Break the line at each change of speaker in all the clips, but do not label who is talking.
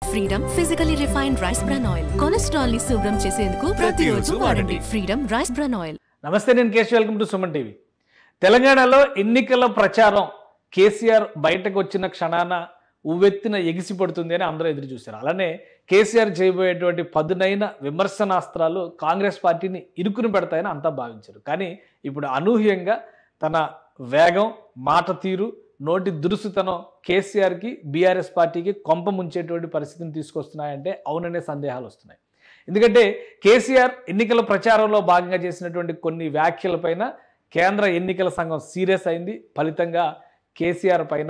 Freedom physically refined rice bran oil cholesterol ని శుభ్రం చేసేందుకు ప్రతిరోజు వాడండి ఫ్రీడమ్ రైస్ బ్రాన్ ఆయిల్.
నమస్తే, నేను Keshav. Welcome to Suman TV. తెలంగాణలో ఎన్నికల ప్రచారం కేసీఆర్ బయటకు వచ్చిన క్షణాన ఉవ్వెత్తిన ఎగిసిపడుతుంది అని అందరూ ఎదురు చూశారు. అలానే కేసీఆర్ చేయబోయేటువంటి పదునైన విమర్శనాస్త్రాలు కాంగ్రెస్ పార్టీని ఇరుకుని పెడతాయని అంతా భావించారు. కానీ ఇప్పుడు అనూహ్యంగా తన వేగం, మాట తీరు, నోటి దురుసుతనం కేసీఆర్కి, బీఆర్ఎస్ పార్టీకి కొంప ముంచేటువంటి పరిస్థితిని తీసుకొస్తున్నాయంటే అవుననే సందేహాలు వస్తున్నాయి. ఎందుకంటే కేసీఆర్ ఎన్నికల ప్రచారంలో భాగంగా చేసినటువంటి కొన్ని వ్యాఖ్యలపైన కేంద్ర ఎన్నికల సంఘం సీరియస్ అయింది. ఫలితంగా కేసీఆర్ పైన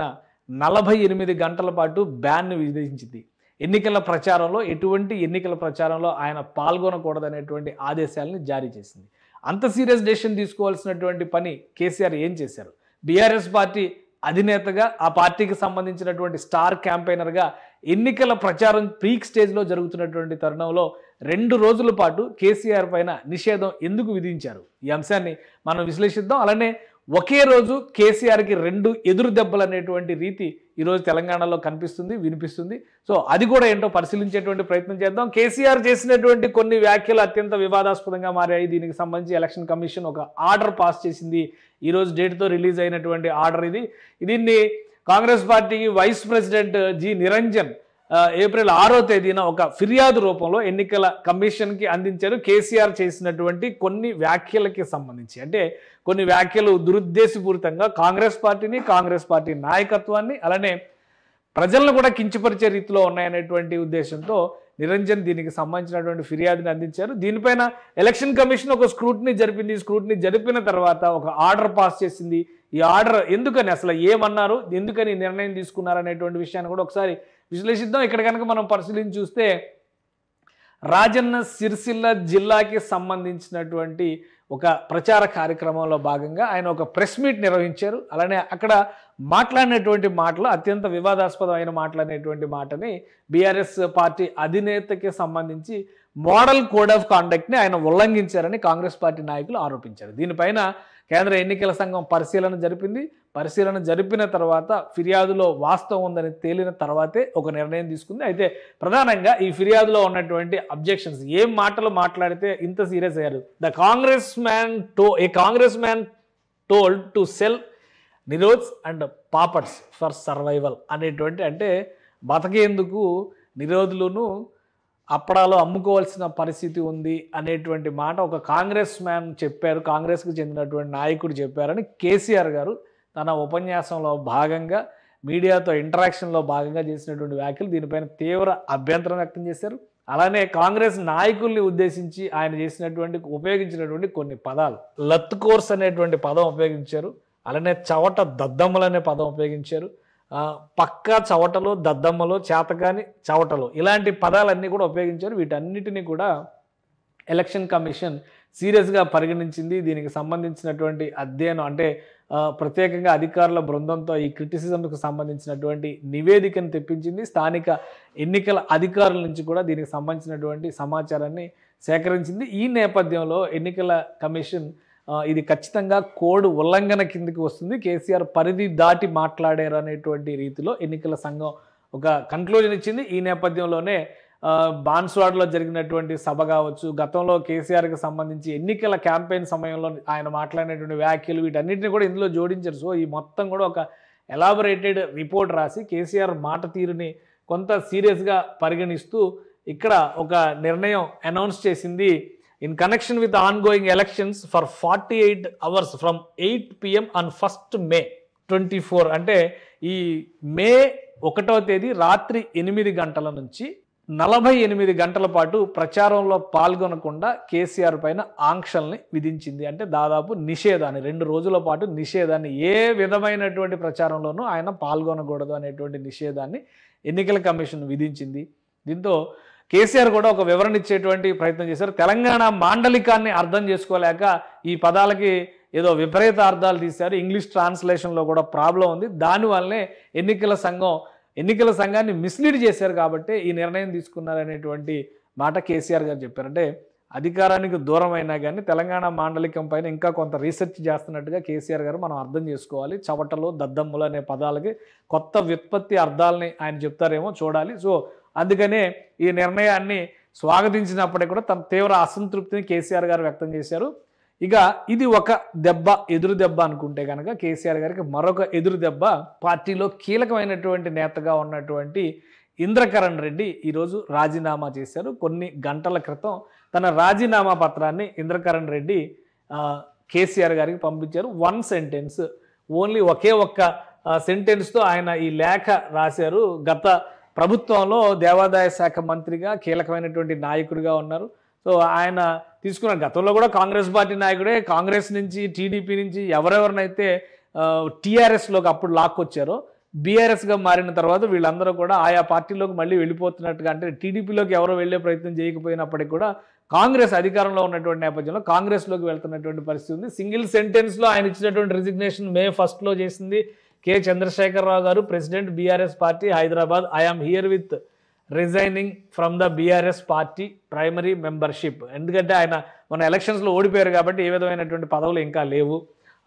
48 గంటల పాటు బ్యాన్ను విధించింది. ఎన్నికల ప్రచారంలో ఎన్నికల ప్రచారంలో ఆయన పాల్గొనకూడదనేటువంటి ఆదేశాలని జారీ చేసింది. అంత సీరియస్ డెసిషన్ తీసుకోవాల్సినటువంటి పని కేసీఆర్ ఏం చేశారు? బీఆర్ఎస్ పార్టీ అధినేతగా, ఆ పార్టీకి సంబంధించినటువంటి స్టార్ క్యాంపెయినర్గా ఎన్నికల ప్రచారం పీక్ స్టేజ్లో జరుగుతున్నటువంటి తరుణంలో 2 రోజుల పాటు కేసీఆర్ పైన నిషేధం ఎందుకు విధించారు? ఈ అంశాన్ని మనం విశ్లేషిద్దాం. అలానే ఒకే రోజు కేసీఆర్కి 2 ఎదురు దెబ్బలు అనేటువంటి రీతి ఈరోజు తెలంగాణలో కనిపిస్తుంది, వినిపిస్తుంది. సో అది కూడా ఏంటో పరిశీలించేటువంటి ప్రయత్నం చేద్దాం. కేసీఆర్ చేసినటువంటి కొన్ని వ్యాఖ్యలు అత్యంత వివాదాస్పదంగా మారాయి. దీనికి సంబంధించి ఎలక్షన్ కమిషన్ ఒక ఆర్డర్ పాస్ చేసింది. ఈరోజు డేట్తో రిలీజ్ అయినటువంటి ఆర్డర్ ఇది. దీన్ని కాంగ్రెస్ పార్టీకి vice president G Niranjan April 6వ తేదీన ఒక ఫిర్యాదు రూపంలో ఎన్నికల కమిషన్కి అందించారు. కేసీఆర్ చేసినటువంటి కొన్ని వ్యాఖ్యలకి సంబంధించి, అంటే కొన్ని వ్యాఖ్యలు దురుద్దేశపూరితంగా కాంగ్రెస్ పార్టీని, కాంగ్రెస్ పార్టీ నాయకత్వాన్ని, అలానే ప్రజలను కూడా కించపరిచే రీతిలో ఉన్నాయనేటువంటి ఉద్దేశంతో నిరంజన్ దీనికి సంబంధించినటువంటి ఫిర్యాదుని అందించారు. దీనిపైన ఎలక్షన్ కమిషన్ ఒక స్క్రూటినీ జరిపింది. స్క్రూటినీ జరిపిన తర్వాత ఒక ఆర్డర్ పాస్ చేసింది. ఈ ఆర్డర్ ఎందుకని, అసలు ఏమన్నారు, ఎందుకని నిర్ణయం తీసుకున్నారు అనేటువంటి విషయాన్ని కూడా ఒకసారి విశ్లేషిద్దాం. ఇక్కడ కనుక మనం పరిశీలించి చూస్తే రాజన్న సిరిసిల్ల జిల్లాకి సంబంధించినటువంటి ఒక ప్రచార కార్యక్రమంలో భాగంగా ఆయన ఒక ప్రెస్ మీట్ నిర్వహించారు. అలానే అక్కడ మాట్లాడినటువంటి మాటలు అత్యంత వివాదాస్పదమైన మాటలనేటువంటి మాటని బీఆర్ఎస్ పార్టీ అధినేతకి సంబంధించి మోడల్ కోడ్ ఆఫ్ కాండక్ట్ని ఆయన ఉల్లంఘించారని కాంగ్రెస్ పార్టీ నాయకులు ఆరోపించారు. దీనిపైన కేంద్ర ఎన్నికల సంఘం పరిశీలన జరిపింది. పరిశీలన జరిపిన తర్వాత ఫిర్యాదులో వాస్తవం ఉందని తేలిన తర్వాతే ఒక నిర్ణయం తీసుకుంది. అయితే ప్రధానంగా ఈ ఫిర్యాదులో ఉన్నటువంటి అబ్జెక్షన్స్, ఏం మాటలు మాట్లాడితే ఇంత సీరియస్ అయ్యారు? A Congress man told to sell Nirodhs and papads for survival అనేటువంటి, అంటే బతకేందుకు నిరోధులను అప్పడాలో అమ్ముకోవాల్సిన పరిస్థితి ఉంది అనేటువంటి మాట ఒక కాంగ్రెస్ మ్యాన్ చెప్పారు, కాంగ్రెస్కి చెందినటువంటి నాయకుడు చెప్పారని కేసీఆర్ గారు తన ఉపన్యాసంలో భాగంగా, మీడియాతో ఇంటరాక్షన్లో భాగంగా చేసినటువంటి వ్యాఖ్యలు. దీనిపైన తీవ్ర అభ్యంతరం వ్యక్తం చేశారు. అలానే కాంగ్రెస్ నాయకుల్ని ఉద్దేశించి ఆయన ఉపయోగించినటువంటి కొన్ని పదాలు, లత్ కోర్స్ అనేటువంటి పదం ఉపయోగించారు. అలానే చవట దద్దమ్మలు అనే పదం ఉపయోగించారు. పక్కా చవటలు, దద్దమ్మలు, చేతకాని చవటలు, ఇలాంటి పదాలన్నీ కూడా ఉపయోగించారు. వీటన్నిటినీ కూడా ఎలక్షన్ కమిషన్ సీరియస్గా పరిగణించింది. దీనికి సంబంధించినటువంటి అధ్యయనం, అంటే ప్రత్యేకంగా అధికారుల బృందంతో ఈ క్రిటిసిజంకు సంబంధించినటువంటి నివేదికను తెప్పించింది. స్థానిక ఎన్నికల అధికారుల నుంచి కూడా దీనికి సంబంధించినటువంటి సమాచారాన్ని సేకరించింది. ఈ నేపథ్యంలో ఎన్నికల కమిషన్ ఇది ఖచ్చితంగా కోడ్ ఉల్లంఘన కిందకి వస్తుంది, కేసీఆర్ పరిధి దాటి మాట్లాడారు అనేటువంటి రీతిలో ఎన్నికల సంఘం ఒక కన్క్లూజన్ ఇచ్చింది. ఈ నేపథ్యంలోనే బాన్స్వాడలో జరిగినటువంటి సభ కావచ్చు, గతంలో కేసీఆర్కి సంబంధించి ఎన్నికల క్యాంపెయిన్ సమయంలో ఆయన మాట్లాడినటువంటి వ్యాఖ్యలు, వీటన్నిటిని కూడా ఇందులో జోడించారు. సో ఈ మొత్తం కూడా ఒక ఎలాబొరేటెడ్ రిపోర్ట్ రాసి కేసీఆర్ మాట తీరుని కొంత సీరియస్గా పరిగణిస్తూ ఇక్కడ ఒక నిర్ణయం అనౌన్స్ చేసింది. In connection with the ongoing elections for 48 hours from 8 PM on 1st May 24, అంటే ఈ మే 1వ తేదీ రాత్రి 8 గంటల నుంచి 48 గంటల పాటు ప్రచారంలో పాల్గొనకుండా కేసీఆర్ పైన ఆంక్షల్ని విధించింది. అంటే దాదాపు నిషేధాన్ని, 2 రోజుల పాటు నిషేధాన్ని, ఏ విధమైనటువంటి ప్రచారంలోనూ ఆయన పాల్గొనకూడదు అనేటువంటి నిషేధాన్ని ఎన్నికల కమిషన్ విధించింది. దీంతో కేసీఆర్ కూడా ఒక వివరణ ఇచ్చేటువంటి ప్రయత్నం చేశారు. తెలంగాణ మాండలికాన్ని అర్థం చేసుకోలేక ఈ పదాలకి ఏదో విపరీత అర్థాలు తీశారు. ఇంగ్లీష్ ట్రాన్స్లేషన్లో కూడా ప్రాబ్లం ఉంది. దానివల్లనే ఎన్నికల సంఘాన్ని మిస్లీడ్ చేశారు కాబట్టి ఈ నిర్ణయం తీసుకున్నారనేటువంటి మాట కేసీఆర్ గారు చెప్పారు. అంటే అధికారానికి దూరమైనా కానీ తెలంగాణ మాండలికం పైన ఇంకా కొంత రీసెర్చ్ చేస్తున్నట్టుగా కేసీఆర్ గారు మనం అర్థం చేసుకోవాలి. చవటలు, దద్దమ్ములు అనే పదాలకి కొత్త వ్యుత్పత్తి అర్థాలని ఆయన చెప్తారేమో చూడాలి. సో అందుకనే ఈ నిర్ణయాన్ని స్వాగతించినప్పటికీ కూడా తమ తీవ్ర అసంతృప్తిని కేసీఆర్ గారు వ్యక్తం చేశారు. ఇక ఇది ఒక దెబ్బ, ఎదురు దెబ్బ అనుకుంటే కనుక కేసీఆర్ గారికి మరొక ఎదురు దెబ్బ, పార్టీలో కీలకమైనటువంటి నేతగా ఉన్నటువంటి ఇంద్రకరణ్ రెడ్డి ఈరోజు రాజీనామా చేశారు. కొన్ని గంటల క్రితం తన రాజీనామా పత్రాన్ని ఇంద్రకరణ్ రెడ్డి కేసీఆర్ గారికి పంపించారు. వన్ సెంటెన్స్, ఓన్లీ ఒకే ఒక్క సెంటెన్స్తో ఆయన ఈ లేఖ రాశారు. గత ప్రభుత్వంలో దేవాదాయ శాఖ మంత్రిగా కీలకమైనటువంటి నాయకుడిగా ఉన్నారు. సో ఆయన తీసుకున్న గతంలో కూడా కాంగ్రెస్ పార్టీ నాయకుడే, కాంగ్రెస్ నుంచి టీడీపీ నుంచి ఎవరెవరినైతే టీఆర్ఎస్లోకి అప్పుడు లాక్కొచ్చారో బీఆర్ఎస్గా మారిన తర్వాత వీళ్ళందరూ కూడా ఆయా పార్టీలోకి మళ్ళీ వెళ్ళిపోతున్నట్టుగా, అంటే టీడీపీలోకి ఎవరో వెళ్ళే ప్రయత్నం చేయకపోయినప్పటికీ కూడా కాంగ్రెస్ అధికారంలో ఉన్నటువంటి నేపథ్యంలో కాంగ్రెస్లోకి వెళ్తున్నటువంటి పరిస్థితి ఉంది. సింగిల్ సెంటెన్స్లో ఆయన ఇచ్చినటువంటి రిజిగ్నేషన్ May 1 చేసింది కె చంద్రశేఖరరావు గారు, president BRS party Hyderabad. I am here with resigning from the BRS party primary membership. ఎందుకంటే ఆయన మన ఎలక్షన్స్లో ఓడిపోయారు కాబట్టి ఏ విధమైనటువంటి పదవులు ఇంకా లేవు.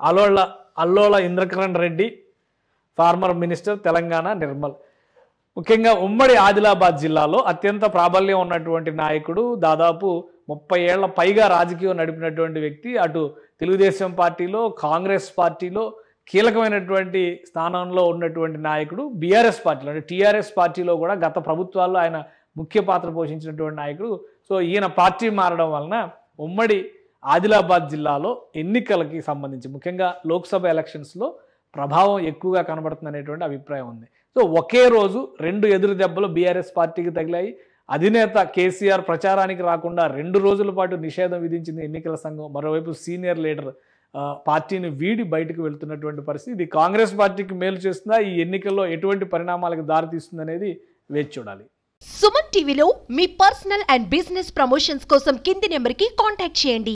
Allola Indrakaran Reddy, former minister Telangana Nirmal. ముఖ్యంగా ఉమ్మడి ఆదిలాబాద్ జిల్లాలో అత్యంత ప్రాబల్యం ఉన్నటువంటి నాయకుడు, దాదాపు 30 ఏళ్ల పైగా రాజకీయం నడిపినటువంటి వ్యక్తి. అటు తెలుగుదేశం పార్టీలో, కాంగ్రెస్ పార్టీలో కీలకమైనటువంటి స్థానంలో ఉన్నటువంటి నాయకుడు. బీఆర్ఎస్ పార్టీలో అంటే టీఆర్ఎస్ పార్టీలో కూడా గత ప్రభుత్వాల్లో ఆయన ముఖ్య పాత్ర పోషించినటువంటి నాయకుడు. సో ఈయన పార్టీ మారడం వలన ఉమ్మడి ఆదిలాబాద్ జిల్లాలో ఎన్నికలకి సంబంధించి ముఖ్యంగా లోక్సభ ఎలక్షన్స్లో ప్రభావం ఎక్కువగా కనబడుతుందనేటువంటి అభిప్రాయం ఉంది. సో ఒకే రోజు 2 ఎదురు దెబ్బలు బీఆర్ఎస్ పార్టీకి తగిలాయి. అధినేత కేసీఆర్ ప్రచారానికి రాకుండా 2 రోజుల పాటు నిషేధం విధించింది ఎన్నికల సంఘం. మరోవైపు సీనియర్ లీడర్ పార్టీని వీడి బయటకు వెళ్తున్నటువంటి పరిస్థితి. ఇది కాంగ్రెస్ పార్టీకి మేలు చేస్తుందా, ఈ ఎన్నికల్లో ఎటువంటి పరిణామాలకు దారితీస్తుంది అనేది వేచి చూడాలి.
సుమన్ టీవీలో మీ పర్సనల్ అండ్ బిజినెస్ ప్రమోషన్స్ కోసం కింది నెంబర్కి కాంటాక్ట్ చేయండి.